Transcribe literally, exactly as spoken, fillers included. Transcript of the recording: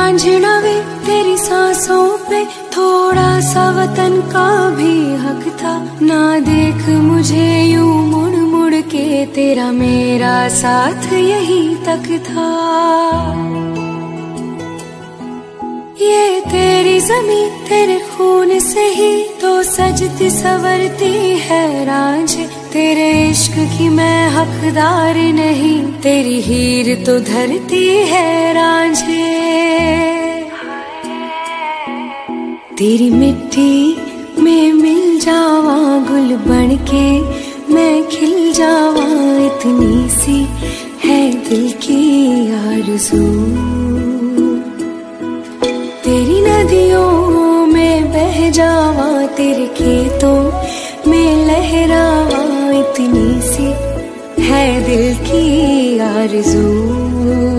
रांझना वे तेरी सांसों पे थोड़ा सा वतन का भी हक था। ना देख मुझे यूं मुड़ मुड़ के, तेरा मेरा साथ यही तक था। ये तेरी ज़मीं तेरे खून से ही तो सजती संवरती है रांझे। तेरे इश्क की मैं हकदार नहीं, तेरी हीर तो धरती है रांझे। तेरी मिट्टी में मिल जावा गुल बन के, मैं खिल जावा, इतनी सी है दिल की आरज़ू। तेरी नदियों में बह जावा, तेरे खेतों में लहरावा, इतनी सी है दिल की आरज़ू।